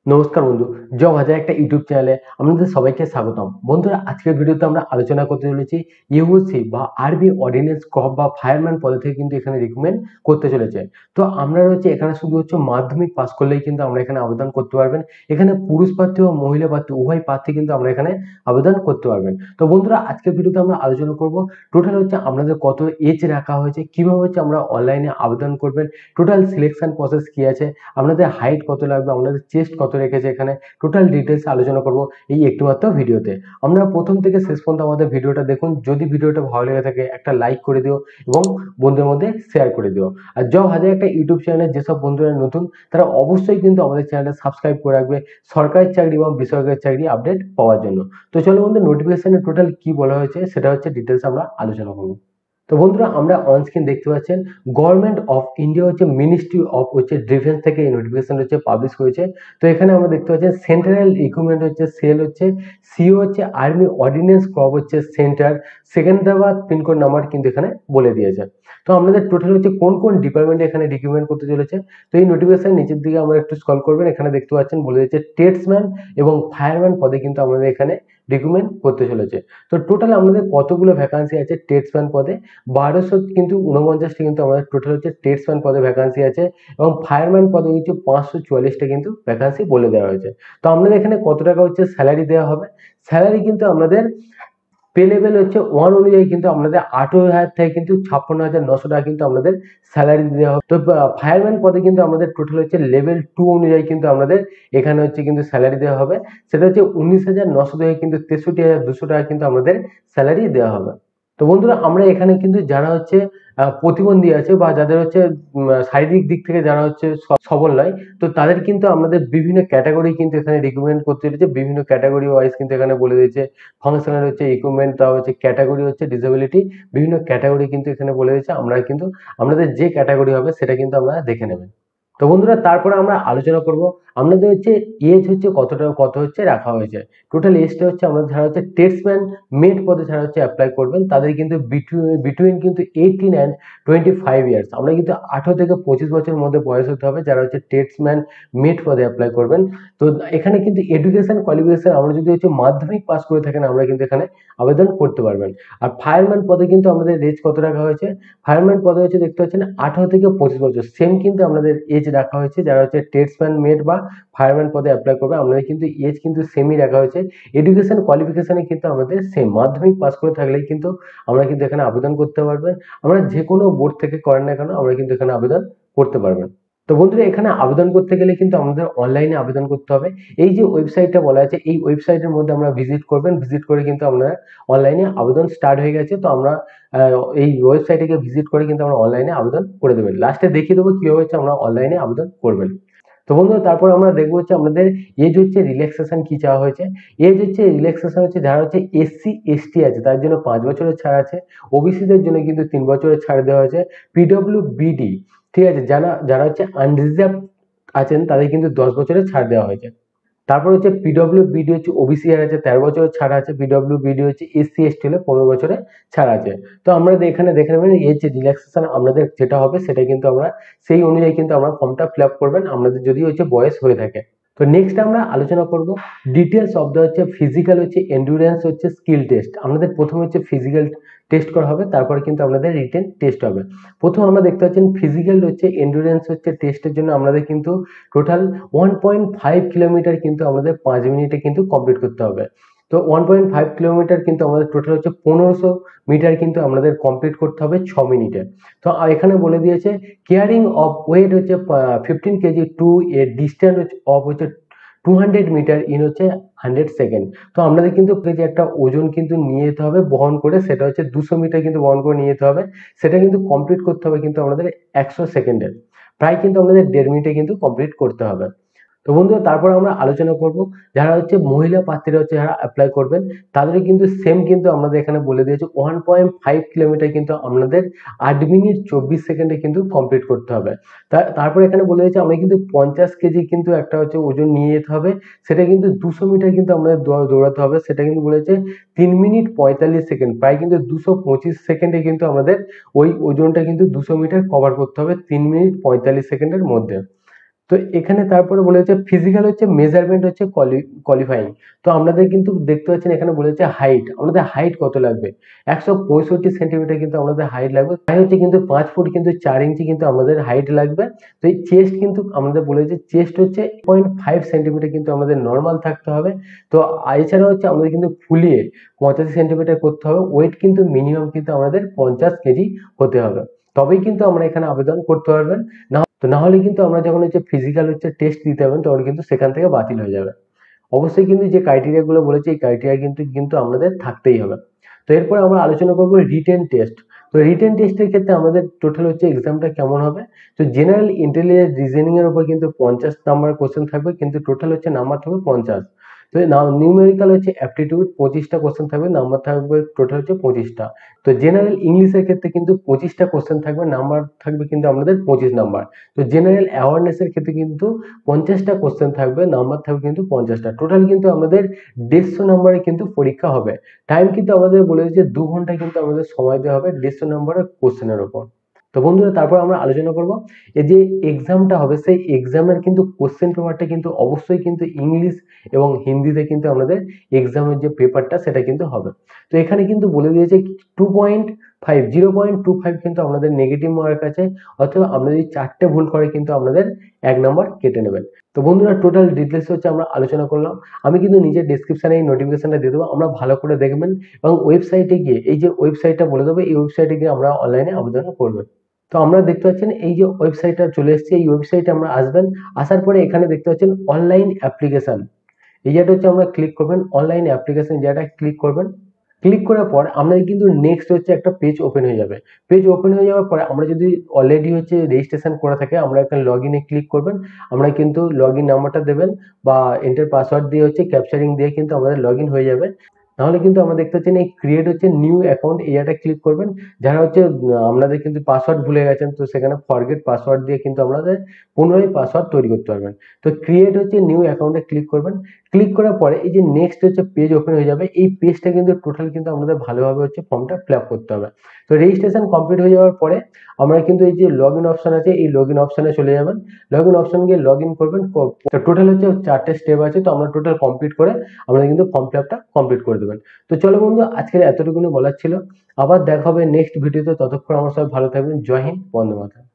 নমস্কার বন্ধু, জব হাজার একটা ইউটিউব চ্যানেলে আপনাদের সবাইকে স্বাগতম। বন্ধুরা, আজকের ভিডিওতে আমরা আলোচনা করতে চলেছি ইউসি বা আর্মি অর্ডিন্যান্স ক্রপ বা ফায়ারম্যান পদে থেকে কিন্তু এখানে রিক্রুটমেন্ট করতে চলেছে। তো আমরা রয়েছে এখানে শুধু হচ্ছে মাধ্যমিক পাস করলেই কিন্তু আমরা এখানে আবেদন করতে পারবেন। এখানে পুরুষ প্রার্থী ও মহিলা প্রার্থী উভয় প্রার্থী কিন্তু আমরা এখানে আবেদন করতে পারবেন। তো বন্ধুরা, আজকের ভিডিওতে আমরা আলোচনা করব টোটাল হচ্ছে আপনাদের কত এজ রাখা হয়েছে, কিভাবে হচ্ছে আমরা অনলাইনে আবেদন করবেন, টোটাল সিলেকশন প্রসেস কি আছে, আপনাদের হাইট কত লাগবে, আপনাদের চেস্ট কত রেখেছে, এখানে টোটাল ডিটেলস আলোচনা করব এই একটিমাত্র ভিডিওতে। আমরা প্রথম থেকে শেষ পর্যন্ত আমাদের ভিডিওটা দেখুন। যদি ভিডিওটা ভালো লেগে থাকে একটা লাইক করে দিও এবং বন্ধুদের মধ্যে শেয়ার করে দিও। আর জব হাজার একটা ইউটিউব চ্যানেলে যেসব বন্ধুরা নতুন তারা অবশ্যই কিন্তু আমাদের চ্যানেলটা সাবস্ক্রাইব করে রাখবে সরকারি চাকরি এবং বেসরকারি চাকরি আপডেট পাওয়ার জন্য। তো চলো বন্ধু, নোটিফিকেশনে টোটাল কি বলা হয়েছে সেটা হচ্ছে ডিটেলস আমরা আলোচনা করবো। তো বন্ধুরা, আমরা অন স্ক্রিন দেখতে পাচ্ছেন গভর্নমেন্ট অফ ইন্ডিয়া হচ্ছে মিনিস্ট্রি অফ হচ্ছে ডিফেন্স থেকে এই নোটিফিকেশন হচ্ছে পাবলিশ হয়েছে। তো এখানে আমরা দেখতে পাচ্ছি সেন্ট্রাল রিক্রুটমেন্ট হচ্ছে সেল হচ্ছে সিও হচ্ছে আর্মি অর্ডিন্যান্স ক্রপ হচ্ছে সেন্টার সেকেন্দ্রাবাদ পিনকোড নাম্বার কিন্তু এখানে বলে দিয়েছে। তো আমাদের টোটাল হচ্ছে কোন কোন ডিপার্টমেন্টে এখানে রিক্রুটমেন্ট করতে চলেছে। তো এই নোটিফিকেশন নিচের দিকে আমরা একটু স্ক্রল করবেন, এখানে দেখতে পাচ্ছেন বলে দিয়েছে ট্রেডসম্যান এবং ফায়ারম্যান পদে কিন্তু আমাদের এখানে রিক্রুটমেন্ট করতে চলেছে। তো টোটাল আমাদের কতগুলো ভ্যাকান্সি আছে ট্রেডসম্যান পদে, 1249টা কিন্তু আমাদের টোটাল হচ্ছে ট্রেডসম্যান পদে ভ্যাকান্সি আছে এবং ফায়ারম্যান পদে হচ্ছে 544টা কিন্তু ভ্যাকান্সি বলে দেওয়া হয়েছে। তো আপনাদের এখানে কত টাকা হচ্ছে স্যালারি দেওয়া হবে। স্যালারি কিন্তু আমাদের পে লেভেল হচ্ছে 1 অনুযায়ী কিন্তু আপনাদের 18,000 থেকে কিন্তু 56,900 টাকা কিন্তু আপনাদের স্যালারি দেওয়া হবে। তো ফায়ারম্যান পদে কিন্তু আমাদের টোটাল হচ্ছে লেভেল 2 অনুযায়ী কিন্তু আপনাদের এখানে হচ্ছে কিন্তু স্যালারি দেওয়া হবে। সেটা হচ্ছে 19,900 থেকে কিন্তু 63,200 টাকা কিন্তু আমাদের স্যালারি দেওয়া হবে। তো বন্ধুরা, আমরা এখানে কিন্তু যারা হচ্ছে প্রতিবন্ধী আছে বা যাদের হচ্ছে শারীরিক দিক থেকে যারা হচ্ছে সবল নয়, তো তাদের কিন্তু আমাদের বিভিন্ন ক্যাটাগরি কিন্তু এখানে রিকমেন্ড করতে চলেছে। বিভিন্ন ক্যাটাগরি ওয়াইজ কিন্তু এখানে বলে দিয়েছে ফাংশনাল হচ্ছে ইকুইপমেন্ট, তা হচ্ছে ক্যাটাগরি হচ্ছে ডিসেবিলিটি, বিভিন্ন ক্যাটাগরি কিন্তু এখানে বলে দিয়েছে। আমরা কিন্তু আপনাদের যে ক্যাটাগরি হবে সেটা কিন্তু আমরা দেখে নেবেন। তো বন্ধুরা, তারপরে আমরা আলোচনা করব আপনাদের হচ্ছে এজ হচ্ছে কত হচ্ছে রাখা হয়েছে। টোটাল এজটা হচ্ছে আমাদের যারা হচ্ছে ট্রেডসম্যান মেট পদে যারা হচ্ছে অ্যাপ্লাই করবেন তাদের কিন্তু বিটুইন কিন্তু 18 অ্যান্ড 25 ইয়ার্স, আমরা কিন্তু 18 থেকে 25 বছরের মধ্যে বয়স হতে হবে যারা হচ্ছে ট্রেডসম্যান মেট পদে অ্যাপ্লাই করবেন। তো এখানে কিন্তু এডুকেশন কোয়ালিফিকেশন আমরা যদি হচ্ছে মাধ্যমিক পাস করে থাকেন আমরা কিন্তু এখানে আবেদন করতে পারবেন। আর ফায়ারম্যান পদে কিন্তু আমাদের এজ কত রাখা হয়েছে, ফায়ারম্যান পদে হচ্ছে দেখতে পাচ্ছেন 18 থেকে 25 বছর, সেম কিন্তু আমাদের এজ রাখা হয়েছে যারা হচ্ছে ট্রেডসম্যান মেট বা ফায়ারম্যান পদে অ্যাপ্লাই করবে আমাদের কিন্তু এজ কিন্তু সেমই রাখা হয়েছে। এডুকেশন কোয়ালিফিকেশনে কিন্তু আমাদের সেম মাধ্যমিক পাস করে থাকলেই কিন্তু আমরা কিন্তু এখানে আবেদন করতে পারবেন। আমরা যে কোনো বোর্ড থেকে করেন না কেন আমরা কিন্তু এখানে আবেদন করতে পারবেন। তো বন্ধুরা, এখানে আবেদন করতে গেলে কিন্তু আমাদের অনলাইনে আবেদন করতে হবে। এই যে ওয়েবসাইটটা বলা আছে এই ওয়েবসাইটের মধ্যে আমরা ভিজিট করবেন, ভিজিট করে কিন্তু আমরা অনলাইনে আবেদন স্টার্ট হয়ে গেছে। তো আমরা এই ওয়েবসাইটে ভিজিট করে কিন্তু আমরা অনলাইনে আবেদন করে দেবেন। লাস্টে দেখিয়ে দেবো কিভাবে হচ্ছে আমরা অনলাইনে আবেদন করবেন। তো বন্ধুরা, তারপর আমরা দেখবো হচ্ছে আমাদের এজ হচ্ছে রিল্যাক্সেশন কি চাওয়া হয়েছে। এজ হচ্ছে রিল্যাক্সেশন হচ্ছে যারা হচ্ছে এসসি এসটি আছে তার জন্য 5 বছরের ছাড় আছে, ওবিসিদের জন্য কিন্তু 3 বছরের ছাড় দেওয়া হয়েছে, পিডব্লিউবিডি ঠিক আছে যারা যারা হচ্ছে আনরিজার্ভ আছেন তাদের কিন্তু 10 বছরের ছাড় দেওয়া হয়েছে। তারপর হচ্ছে পিডব্লিউবিডি হচ্ছে ওবিসি এর আছে 13 বছরের ছাড় আছে, পিডব্লিউবিডি হচ্ছে এসসি এসটি হলে 15 বছরের ছাড় আছে। তো আমরা এখানে দেখে নেবেন এর যে রিল্যাক্সেশন আপনাদের যেটা হবে সেটা কিন্তু আমরা সেই অনুযায়ী কিন্তু আমরা ফর্মটা ফিল আপ করবেন আপনাদের যদি হচ্ছে বয়স হয়ে থাকে। তো নেক্সট আমরা আলোচনা করব ডিটেলস অফ দ্য হচ্ছে ফিজিক্যাল হচ্ছে এন্ডুরেন্স হচ্ছে স্কিল টেস্ট। আমাদের প্রথমে হচ্ছে ফিজিক্যাল টেস্ট করা হবে, তারপরে কিন্তু আপনাদের রিটেন টেস্ট হবে। প্রথম আমরা দেখতে পাচ্ছেন ফিজিক্যাল হচ্ছে এন্ডুরেন্স হচ্ছে টেস্টের জন্য আমাদের কিন্তু টোটাল 1.5 কিলোমিটার কিন্তু আমাদের 5 মিনিটে কিন্তু কমপ্লিট করতে হবে। তো 1.5 কিলোমিটার কিন্তু আমাদের টোটাল হচ্ছে 1500 মিটার কিন্তু আমাদের কমপ্লিট করতে হবে 6 মিনিটে। তো এখানে বলে দিয়েছে কেয়ারিং অফ ওয়েট হচ্ছে 15 KG to a distance of হচ্ছে 200 মিটার ইন হচ্ছে 100 সেকেন্ড। তো আমাদের কিন্তু যে একটা ওজন কিন্তু নিয়ে যেতে হবে বহন করে, সেটা হচ্ছে 200 মিটার কিন্তু বহন করে নিয়ে যেতে হবে, সেটা কিন্তু কমপ্লিট করতে হবে কিন্তু আমাদের 100 সেকেন্ডে, প্রায় কিন্তু আমাদের 1.5 মিনিটে কিন্তু কমপ্লিট করতে হবে। তো বন্ধুরা, তারপর আমরা আলোচনা করব যারা হচ্ছে মহিলা প্রার্থীরা হচ্ছে যারা অ্যাপ্লাই করবেন তাদের কিন্তু সেম কিন্তু আমাদের এখানে বলে দিয়েছে 1.5 কিলোমিটার কিন্তু আপনাদের 8 মিনিট 24 সেকেন্ডে কিন্তু কমপ্লিট করতে হবে। তারপর এখানে বলে দিয়েছে আমরা কিন্তু 50 কেজি কিন্তু একটা হচ্ছে ওজন নিয়ে যেতে হবে, সেটা কিন্তু 200 মিটার কিন্তু আমাদের দৌড়াতে হবে, সেটা কিন্তু বলেছে 3 মিনিট 45 সেকেন্ড, প্রায় কিন্তু 225 সেকেন্ডে কিন্তু আমাদের ওই ওজনটা কিন্তু 200 মিটার কভার করতে হবে 3 মিনিট 45 সেকেন্ডের মধ্যে। তো এখানে তারপরে বলেছে ফিজিক্যাল হচ্ছে মেজারমেন্ট হচ্ছে কোয়ালিফাইং। তো আপনাদের কিন্তু দেখতে পাচ্ছেন এখানে বলেছে হাইট, আমাদের হাইট কত লাগবে, 165 সেন্টিমিটার কিন্তু আমাদের হাইট লাগবে। তাই হচ্ছে কিন্তু 5 ফুট কিন্তু 4 ইঞ্চি কিন্তু আমাদের হাইট লাগবে। তো এই চেস্ট কিন্তু আমাদের বলেছে চেস্ট হচ্ছে 0.5 সেন্টিমিটার কিন্তু আমাদের নর্মাল থাকতে হবে। তো এছাড়া হচ্ছে আমাদের কিন্তু ফুলিয়ে 85 সেন্টিমিটার করতে হবে। ওয়েট কিন্তু মিনিমাম কিন্তু আমাদের 50 কেজি হতে হবে, তবেই কিন্তু আমরা এখানে আবেদন করতে পারবেন। তো না হলে কিন্তু আমরা যখন হচ্ছে ফিজিক্যাল হচ্ছে টেস্ট দিতে হবেন তখন কিন্তু সেখান থেকে বাতিল হয়ে যাবে। অবশ্যই কিন্তু যে ক্রাইটেরিয়া গুলো বলেছে এই ক্রাইটেরিয়া কিন্তু কিন্তু আমাদের থাকতেই হবে। তো এরপরে আমরা আলোচনা করবো রিটেন টেস্ট। তো রিটেন টেস্টের ক্ষেত্রে আমাদের টোটাল হচ্ছে এক্সামটা কেমন হবে। তো জেনারেল ইন্টেলিজেন্স রিজনিং এর উপর কিন্তু 50 নাম্বার কোশ্চেন থাকবে, কিন্তু টোটাল হচ্ছে নাম্বার থাকবে 50। তো নিউমেরিক্যাল হচ্ছে অ্যাপটিটিউড 25টা কোশ্চেন থাকবে, নাম্বার থাকবে টোটাল হচ্ছে 25টা। তো জেনারেল ইংলিশের ক্ষেত্রে কিন্তু 25টা কোশ্চেন থাকবে, নাম্বার থাকবে কিন্তু আমাদের 25 নাম্বার। তো জেনারেল অ্যাওয়ারনেস এর ক্ষেত্রে কিন্তু 50টা কোশ্চেন থাকবে, নাম্বার থাকবে কিন্তু 50টা। টোটাল কিন্তু আমাদের 150 নাম্বারে কিন্তু পরীক্ষা হবে। টাইম কিন্তু আমাদের বলে দিয়েছে 2 ঘন্টা কিন্তু আমাদের সময় দেওয়া হবে 150 নাম্বারের কোশ্চেনের উপর। তো বন্ধুরা তারপর আমরা আলোচনা করব এই যে এক্সামটা হবে সেই এক্সামের কিন্তু কোশ্চেন পেপারটা কিন্তু অবশ্যই কিন্তু ইংলিশ এবং হিন্দিতে কিন্তু আমাদের এক্সামের যে পেপারটা সেটা কিন্তু হবে। তো এখানে কিন্তু বলে দিয়েছে 2.5 0.25 কিন্তু আমাদের নেগেটিভ মার্ক আছে, অথবা আমরা যদি 4টে ভুল করে কিন্তু আমাদের 1 নাম্বার কেটে নেবেন। তো বন্ধুরা টোটাল ডিটেলস হচ্ছে আমরা আলোচনা করলাম। আমি কিন্তু নিজের ডেসক্রিপশনে এই নোটিফিকেশনটা দিয়ে দেবো, আমরা ভালো করে দেখবেন এবং ওয়েবসাইটে গিয়ে এই যে ওয়েবসাইটটা বলে দেবো এই ওয়েবসাইটে গিয়ে আমরা অনলাইনে আবেদন করবেন। তো আমরা দেখতে পাচ্ছেন এই যে ওয়েবসাইটটা চলে এসেছে, এই ওয়েবসাইটে আমরা আসবেন। আসার পরে এখানে দেখতে পাচ্ছেন অনলাইন অ্যাপ্লিকেশন, এই জায়গাটা হচ্ছে আমরা ক্লিক করবেন, অনলাইন অ্যাপ্লিকেশন জায়গাটা ক্লিক করবেন। ক্লিক করার পর আমাদের কিন্তু নেক্সট হচ্ছে একটা পেজ ওপেন হয়ে যাবে। পেজ ওপেন হয়ে যাওয়ার পরে আমরা যদি অলরেডি হচ্ছে রেজিস্ট্রেশন করা থাকে আমরা এখানে লগ ইনে ক্লিক করবেন। আমরা কিন্তু লগ ইন নাম্বারটা দেবেন বা এন্টার পাসওয়ার্ড দিয়ে হচ্ছে ক্যাপচারিং দিয়ে কিন্তু আমাদের লগ ইন হয়ে যাবে। নাহলে কিন্তু আমরা দেখতে পাচ্ছেন এই ক্রিয়েট হচ্ছে নিউ অ্যাকাউন্ট এই জায়গাটা ক্লিক করবেন। যারা হচ্ছে আপনাদের কিন্তু পাসওয়ার্ড ভুলে গেছেন তো সেখানে ফরগেট পাসওয়ার্ড দিয়ে কিন্তু আপনাদের পুনরায় পাসওয়ার্ড তৈরি করতে পারবেন। তো ক্রিয়েট হচ্ছে নিউ অ্যাকাউন্টে ক্লিক করবেন। ক্লিক করার পরে এই যে নেক্সট হচ্ছে পেজ ওপেন হয়ে যাবে, এই পেজটা কিন্তু টোটাল কিন্তু আমাদের ভালোভাবে হচ্ছে ফর্মটা ফিল আপ করতে হবে। তো রেজিস্ট্রেশন কমপ্লিট হয়ে যাওয়ার পরে আমরা কিন্তু এই যে লগ ইন অপশন আছে এই লগ ইন অপশনে চলে যাবেন। লগ ইন অপশন গিয়ে লগ ইন করবেন। তো টোটাল হচ্ছে 4টে স্টেপ আছে, তো আমরা টোটাল কমপ্লিট করে আমরা কিন্তু ফর্ম ফিল আপটা কমপ্লিট করে দেবেন। তো চলো বন্ধু আজকের এতটুকুনি বলার ছিল, আবার দেখা হবে নেক্সট ভিডিওতে। ততক্ষণ আমার সবাই ভালো থাকবেন। জয় হিন্দ, বন্দে মাতরম।